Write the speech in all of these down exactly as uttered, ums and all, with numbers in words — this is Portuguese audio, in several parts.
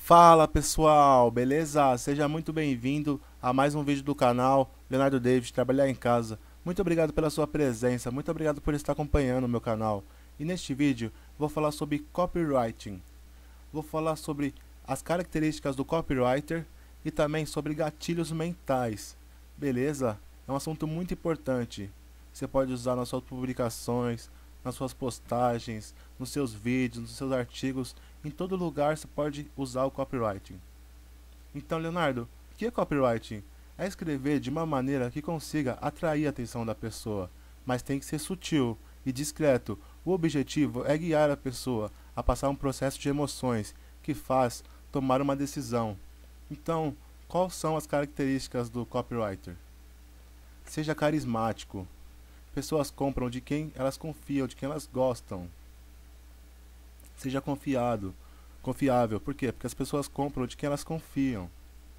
Fala pessoal, beleza? Seja muito bem-vindo a mais um vídeo do canal Leonardo David, Trabalhar em Casa. Muito obrigado pela sua presença, muito obrigado por estar acompanhando o meu canal. E neste vídeo vou falar sobre copywriting. Vou falar sobre as características do copywriter e também sobre gatilhos mentais. Beleza? É um assunto muito importante. Você pode usar nas suas publicações, nas suas postagens, nos seus vídeos, nos seus artigos. Em todo lugar você pode usar o copywriting. Então, Leonardo, o que é copywriting? É escrever de uma maneira que consiga atrair a atenção da pessoa, mas tem que ser sutil e discreto. O objetivo é guiar a pessoa a passar um processo de emoções que faz tomar uma decisão. Então, quais são as características do copywriter? Seja carismático. Pessoas compram de quem elas confiam, de quem elas gostam. Seja confiado, confiável. Por quê? Porque as pessoas compram de quem elas confiam.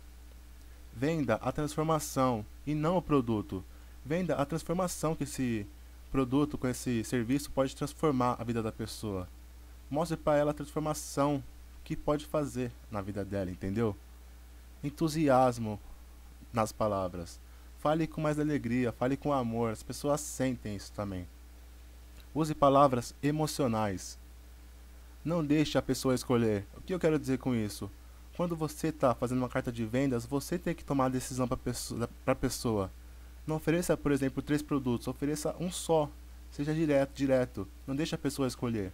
Venda a transformação e não o produto. Venda a transformação que esse produto, com esse serviço, pode transformar a vida da pessoa. Mostre para ela a transformação que pode fazer na vida dela, entendeu? Entusiasmo nas palavras. Fale com mais alegria, fale com amor. As pessoas sentem isso também. Use palavras emocionais. Não deixe a pessoa escolher. O que eu quero dizer com isso? Quando você está fazendo uma carta de vendas, você tem que tomar a decisão para pessoa, a pessoa. Não ofereça, por exemplo, três produtos, ofereça um só. Seja direto, direto. Não deixe a pessoa escolher.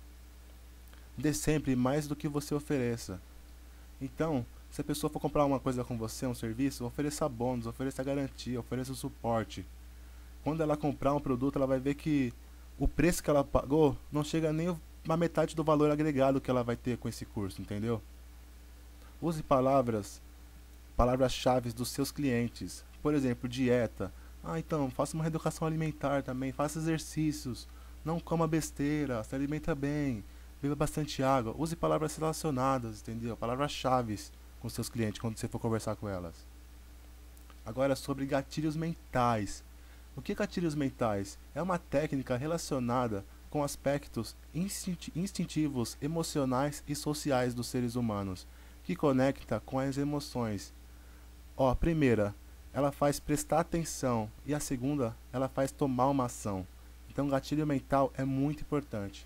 Dê sempre mais do que você ofereça. Então, se a pessoa for comprar uma coisa com você, um serviço, ofereça bônus, ofereça garantia, ofereça suporte. Quando ela comprar um produto, ela vai ver que o preço que ela pagou não chega nem uma metade do valor agregado que ela vai ter com esse curso, entendeu? Use palavras, palavras-chave dos seus clientes. Por exemplo, dieta. Ah, então, faça uma reeducação alimentar também, faça exercícios, não coma besteira, se alimenta bem, beba bastante água. Use palavras relacionadas, entendeu? Palavras-chave com seus clientes quando você for conversar com elas. Agora, sobre gatilhos mentais. O que é gatilhos mentais? É uma técnica relacionada com aspectos instintivos, emocionais e sociais dos seres humanos, que conecta com as emoções. Ó, a primeira, ela faz prestar atenção, e a segunda, ela faz tomar uma ação. Então, gatilho mental é muito importante.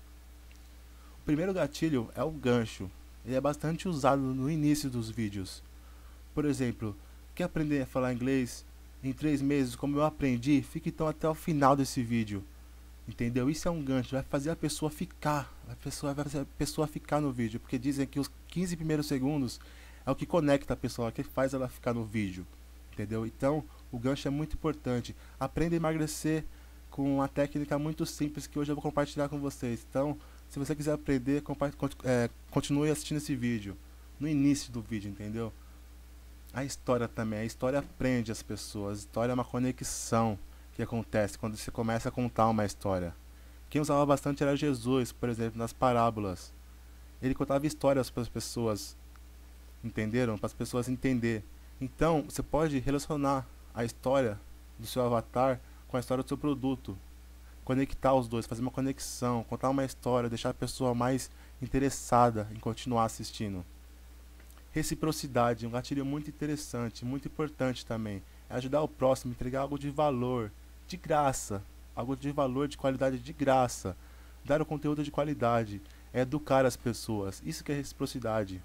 O primeiro gatilho é o gancho. Ele é bastante usado no início dos vídeos. Por exemplo, quer aprender a falar inglês em três meses como eu aprendi? Fique então até o final desse vídeo. Entendeu? Isso é um gancho, vai fazer a pessoa ficar, a pessoa vai fazer a pessoa ficar no vídeo, porque dizem que os quinze primeiros segundos é o que conecta a pessoa, é o que faz ela ficar no vídeo, entendeu? Então, o gancho é muito importante. Aprenda a emagrecer com uma técnica muito simples que hoje eu vou compartilhar com vocês. Então, se você quiser aprender, é, continue assistindo esse vídeo, no início do vídeo, entendeu? A história também, a história prende as pessoas, a história é uma conexão que acontece quando você começa a contar uma história. Quem usava bastante era Jesus, por exemplo, nas parábolas. Ele contava histórias para as pessoas, entenderam? Para as pessoas entender. Então, você pode relacionar a história do seu avatar com a história do seu produto. Conectar os dois, fazer uma conexão, contar uma história, deixar a pessoa mais interessada em continuar assistindo. Reciprocidade, um gatilho muito interessante, muito importante também. É ajudar o próximo, entregar algo de valor, de graça, algo de valor, de qualidade de graça, dar o conteúdo de qualidade, é educar as pessoas, isso que é reciprocidade.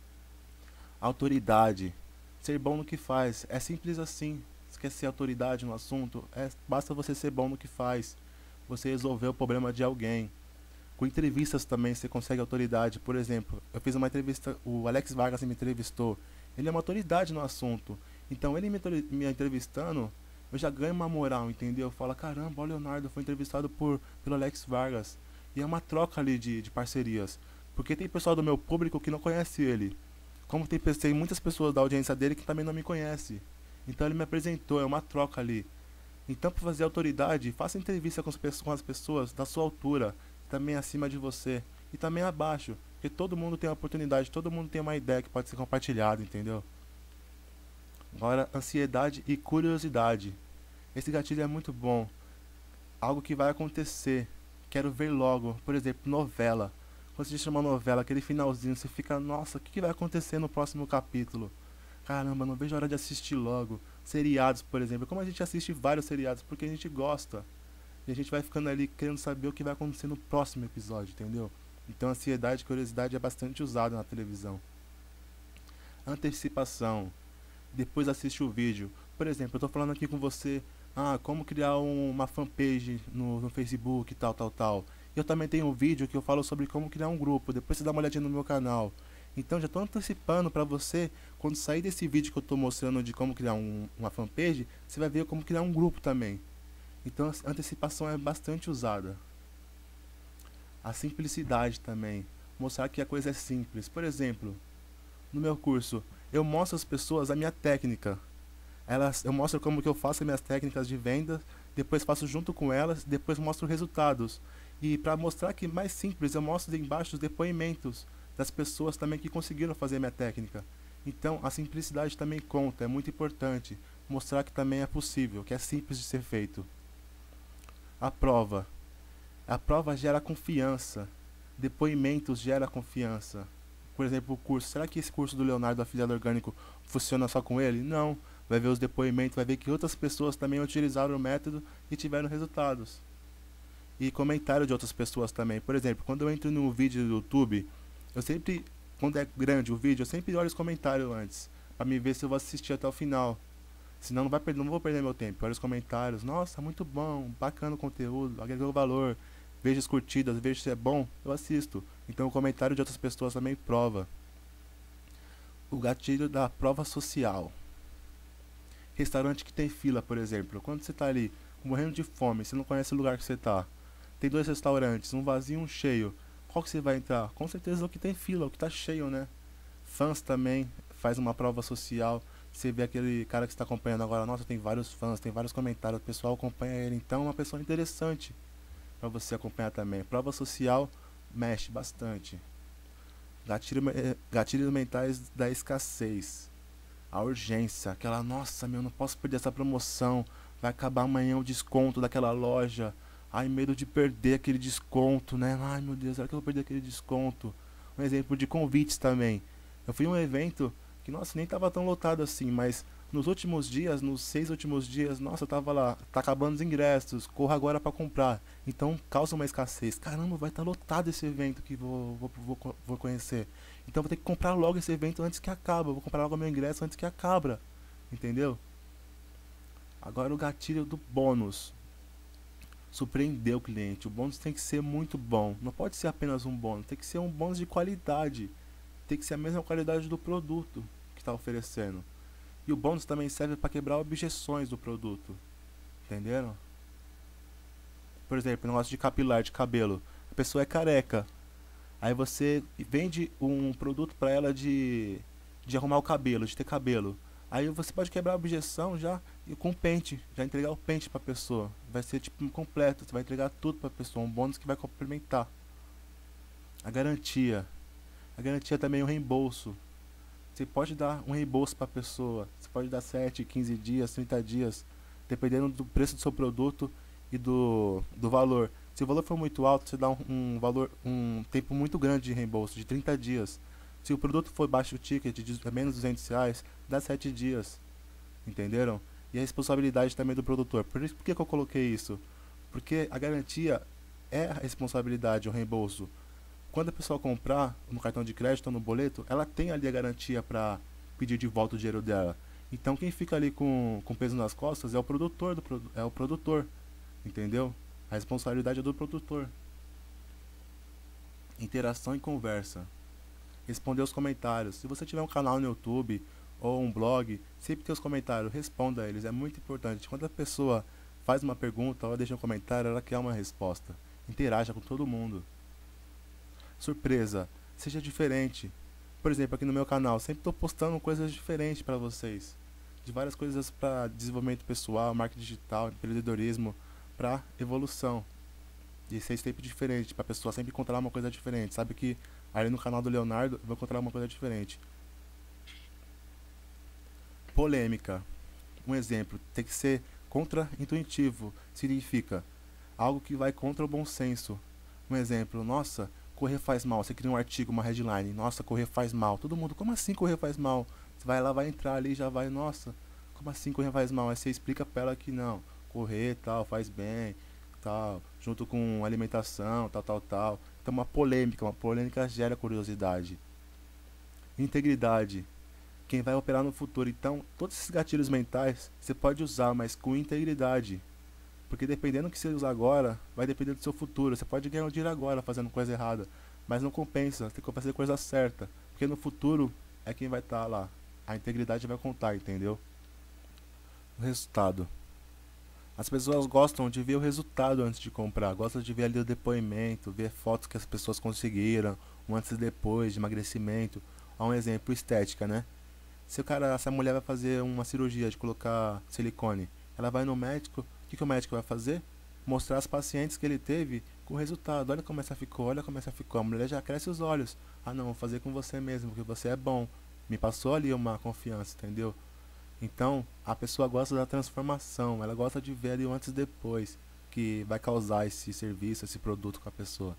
Autoridade, ser bom no que faz, é simples assim. Se quer ser autoridade no assunto, é, basta você ser bom no que faz, você resolver o problema de alguém. Com entrevistas também você consegue autoridade. Por exemplo, eu fiz uma entrevista, o Alex Vargas me entrevistou, ele é uma autoridade no assunto, então ele me, me entrevistando, eu já ganho uma moral, entendeu? Eu falo, caramba, o Leonardo foi entrevistado por, pelo Alex Vargas. E é uma troca ali de, de parcerias. Porque tem pessoal do meu público que não conhece ele. Como tem, tem muitas pessoas da audiência dele que também não me conhecem. Então ele me apresentou, é uma troca ali. Então, para fazer autoridade, faça entrevista com as, com as pessoas da sua altura, também acima de você. E também abaixo. Porque todo mundo tem uma oportunidade, todo mundo tem uma ideia que pode ser compartilhada, entendeu? Agora, ansiedade e curiosidade. Esse gatilho é muito bom. Algo que vai acontecer. Quero ver logo. Por exemplo, novela. Quando você assiste uma novela, aquele finalzinho, você fica, nossa, o que, que vai acontecer no próximo capítulo? Caramba, não vejo a hora de assistir logo. Seriados, por exemplo. Como a gente assiste vários seriados? Porque a gente gosta. E a gente vai ficando ali querendo saber o que vai acontecer no próximo episódio, entendeu? Então, ansiedade e curiosidade é bastante usada na televisão. Antecipação. Depois assiste o vídeo. Por exemplo, eu tô falando aqui com você, ah, como criar um, uma fanpage no, no Facebook e tal, tal, tal. Eu também tenho um vídeo que eu falo sobre como criar um grupo, depois você dá uma olhadinha no meu canal. Então já estou antecipando para você, quando sair desse vídeo que eu estou mostrando de como criar um, uma fanpage, você vai ver como criar um grupo também. Então a antecipação é bastante usada. A simplicidade também, mostrar que a coisa é simples. Por exemplo, no meu curso, eu mostro às pessoas a minha técnica. Elas, eu mostro como que eu faço as minhas técnicas de venda, depois faço junto com elas, depois mostro resultados. E para mostrar que é mais simples, eu mostro embaixo os depoimentos das pessoas também que conseguiram fazer a minha técnica. Então a simplicidade também conta, é muito importante mostrar que também é possível, que é simples de ser feito. A prova. A prova gera confiança, depoimentos gera confiança. Por exemplo, o curso, será que esse curso do Leonardo Afiliado Orgânico funciona só com ele? Não. Vai ver os depoimentos, vai ver que outras pessoas também utilizaram o método e tiveram resultados. E comentário de outras pessoas também. Por exemplo, quando eu entro no vídeo do YouTube, eu sempre, quando é grande o vídeo, eu sempre olho os comentários antes, para me ver se eu vou assistir até o final. Senão não, vai perder, não vou perder meu tempo. Olha os comentários, nossa, muito bom, bacana o conteúdo, agregou valor, vejo as curtidas, vejo se é bom, eu assisto. Então o comentário de outras pessoas também prova. O gatilho da prova social. Restaurante que tem fila, por exemplo. Quando você está ali morrendo de fome, você não conhece o lugar que você está, tem dois restaurantes, um vazio e um cheio, qual que você vai entrar? Com certeza o que tem fila, o que está cheio, né? Fãs também, faz uma prova social. Você vê aquele cara que está acompanhando agora, nossa, tem vários fãs, tem vários comentários, o pessoal acompanha ele, então é uma pessoa interessante para você acompanhar também. Prova social mexe bastante. Gatilho, gatilhos mentais da escassez. A urgência, aquela, nossa, meu, não posso perder essa promoção, vai acabar amanhã o desconto daquela loja. Ai, medo de perder aquele desconto, né? Ai, meu Deus, será que eu vou perder aquele desconto? Um exemplo de convites também. Eu fui em um evento que, nossa, nem tava tão lotado assim, mas nos últimos dias, nos seis últimos dias, nossa, tava lá, tá acabando os ingressos, corra agora para comprar. Então causa uma escassez. Caramba, vai estar tá lotado esse evento que vou, vou, vou, vou conhecer. Então vou ter que comprar logo esse evento antes que acaba. Vou comprar logo meu ingresso antes que acaba. Entendeu? Agora o gatilho do bônus. Surpreender o cliente. O bônus tem que ser muito bom. Não pode ser apenas um bônus. Tem que ser um bônus de qualidade. Tem que ser a mesma qualidade do produto que está oferecendo. E o bônus também serve para quebrar objeções do produto. Entenderam? Por exemplo, negócio de capilar, de cabelo. A pessoa é careca. Aí você vende um produto para ela de, de arrumar o cabelo, de ter cabelo. Aí você pode quebrar a objeção já e com pente, já entregar o pente para a pessoa. Vai ser tipo completo, você vai entregar tudo para a pessoa, um bônus que vai complementar. A garantia. A garantia também é o reembolso. Você pode dar um reembolso para a pessoa. Você pode dar sete, quinze dias, trinta dias, dependendo do preço do seu produto e do, do valor. Se o valor for muito alto, você dá um, um valor, um tempo muito grande de reembolso, de trinta dias. Se o produto for baixo ticket, de menos de duzentos reais, dá sete dias. Entenderam? E a responsabilidade também do produtor. Por isso, por que, que eu coloquei isso? Porque a garantia é a responsabilidade, o reembolso. Quando a pessoa comprar no cartão de crédito ou no boleto, ela tem ali a garantia para pedir de volta o dinheiro dela. Então quem fica ali com, com peso nas costas é o produtor, do, é o produtor. Entendeu? A responsabilidade é do produtor. Interação e conversa. Responder os comentários. Se você tiver um canal no YouTube ou um blog, sempre tem os comentários, responda a eles, é muito importante. Quando a pessoa faz uma pergunta ou deixa um comentário, ela quer uma resposta. Interaja com todo mundo. Surpresa, seja diferente. Por exemplo, aqui no meu canal, sempre estou postando coisas diferentes para vocês. De várias coisas para desenvolvimento pessoal, marketing digital, empreendedorismo, para evolução. E ser sempre diferente, para a pessoa sempre encontrar uma coisa diferente. Sabe que ali no canal do Leonardo eu vou encontrar uma coisa diferente. Polêmica. Um exemplo, tem que ser contra-intuitivo. Significa algo que vai contra o bom senso. Um exemplo, nossa, correr faz mal. Você cria um artigo, uma headline, nossa, correr faz mal. Todo mundo, como assim correr faz mal? Você vai lá, vai entrar ali, já vai, nossa, como assim correr faz mal? Aí você explica pra ela que não, correr tal, faz bem, tal, junto com alimentação, tal, tal, tal. Então uma polêmica, uma polêmica gera curiosidade. Integridade. Quem vai operar no futuro. Então, todos esses gatilhos mentais você pode usar, mas com integridade. Porque dependendo do que você usar agora, vai depender do seu futuro. Você pode ganhar um dinheiro agora fazendo coisa errada, mas não compensa, tem que fazer coisa certa. Porque no futuro é quem vai estar lá. A integridade vai contar, entendeu? O resultado. As pessoas gostam de ver o resultado antes de comprar, gostam de ver ali o depoimento, ver fotos que as pessoas conseguiram, um antes e depois de emagrecimento. Há um exemplo, estética, né? Se o cara, se a mulher vai fazer uma cirurgia de colocar silicone, ela vai no médico, o que, que o médico vai fazer? Mostrar as pacientes que ele teve com o resultado. Olha como essa ficou, olha como essa ficou. A mulher já cresce os olhos. Ah não, vou fazer com você mesmo, porque você é bom. Me passou ali uma confiança, entendeu? Então, a pessoa gosta da transformação, ela gosta de ver ali o antes e depois que vai causar esse serviço, esse produto com a pessoa.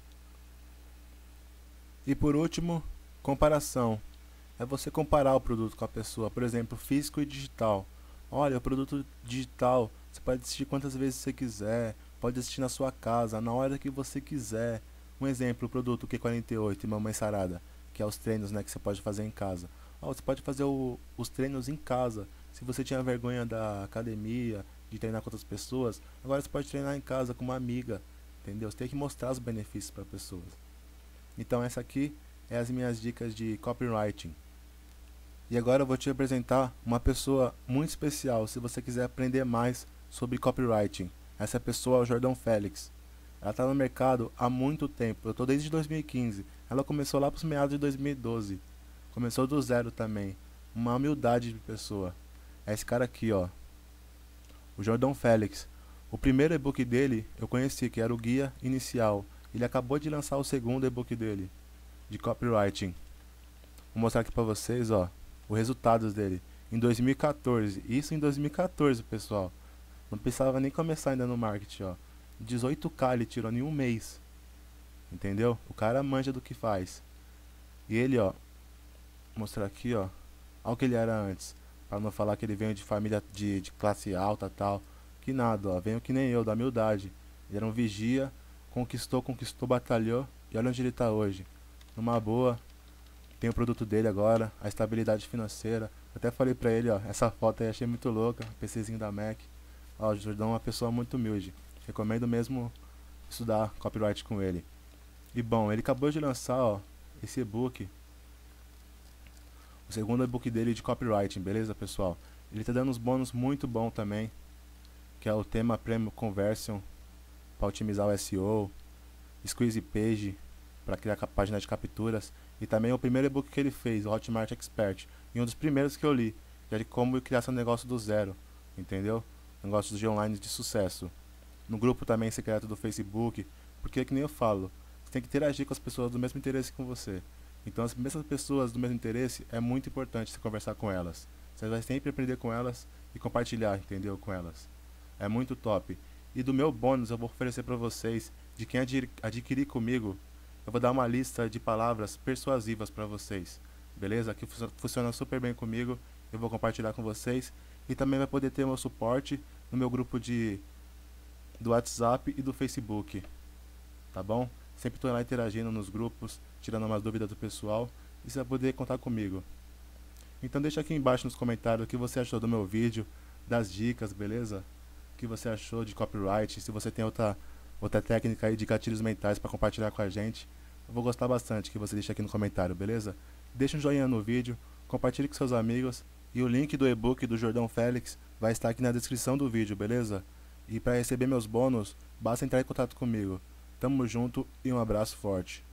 E por último, comparação. É você comparar o produto com a pessoa, por exemplo, físico e digital. Olha, o produto digital, você pode assistir quantas vezes você quiser, pode assistir na sua casa, na hora que você quiser. Um exemplo, o produto Q quarenta e oito e Mamãe Sarada, que é os treinos, né, que você pode fazer em casa. Oh, você pode fazer o, os treinos em casa. Se você tinha vergonha da academia, de treinar com outras pessoas, agora você pode treinar em casa com uma amiga, entendeu? Você tem que mostrar os benefícios para pessoas. Então essa aqui é as minhas dicas de copywriting. E agora eu vou te apresentar uma pessoa muito especial, se você quiser aprender mais sobre copywriting. Essa pessoa é o Jordão Félix. Ela está no mercado há muito tempo, eu estou desde dois mil e quinze. Ela começou lá para os meados de dois mil e doze. Começou do zero também. Uma humildade de pessoa. É esse cara aqui, ó. O Jordão Félix. O primeiro e-book dele eu conheci, que era o Guia Inicial. Ele acabou de lançar o segundo e-book dele, de copywriting. Vou mostrar aqui pra vocês, ó, os resultados dele. Em dois mil e quatorze. Isso em dois mil e quatorze, pessoal. Não precisava nem começar ainda no marketing, ó. dezoito K ele tirou em um mês. Entendeu? O cara manja do que faz. E ele, ó, vou mostrar aqui, ó. Olha o que ele era antes. Pra não falar que ele veio de família de, de classe alta e tal. Que nada, ó. Veio que nem eu, da humildade. Ele era um vigia. Conquistou, conquistou, batalhou. E olha onde ele tá hoje. Numa boa. Tem o produto dele agora. A estabilidade financeira. Até falei pra ele, ó. Essa foto aí achei muito louca. PCzinho da Mac. Ó, o Jordão é uma pessoa muito humilde. Recomendo mesmo estudar copyright com ele. E bom, ele acabou de lançar, ó, esse e-book. O segundo e-book dele de copywriting, beleza, pessoal? Ele tá dando uns bônus muito bom também, que é o tema Premium Conversion para otimizar o S E O, Squeeze Page para criar a página de capturas, e também o primeiro e-book que ele fez, o Hotmart Expert, e um dos primeiros que eu li, que é de como criar seu negócio do zero, entendeu? Negócios de online de sucesso. No grupo também secreto do Facebook, porque que nem eu falo, você tem que interagir com as pessoas do mesmo interesse que você. Então as mesmas pessoas do mesmo interesse é muito importante você conversar com elas. Você vai sempre aprender com elas e compartilhar, entendeu, com elas. É muito top. E do meu bônus eu vou oferecer para vocês, de quem adquirir comigo, eu vou dar uma lista de palavras persuasivas para vocês. Beleza? Que funciona super bem comigo, eu vou compartilhar com vocês. E também vai poder ter meu suporte no meu grupo de do WhatsApp e do Facebook. Tá bom? Sempre estou lá interagindo nos grupos, tirando umas dúvidas do pessoal, e você vai poder contar comigo. Então deixa aqui embaixo nos comentários o que você achou do meu vídeo, das dicas, beleza? O que você achou de copyright, se você tem outra, outra técnica aí de gatilhos mentais para compartilhar com a gente. Eu vou gostar bastante que você deixe aqui no comentário, beleza? Deixa um joinha no vídeo, compartilhe com seus amigos, e o link do e-book do Jordão Félix vai estar aqui na descrição do vídeo, beleza? E para receber meus bônus, basta entrar em contato comigo. Tamo junto e um abraço forte.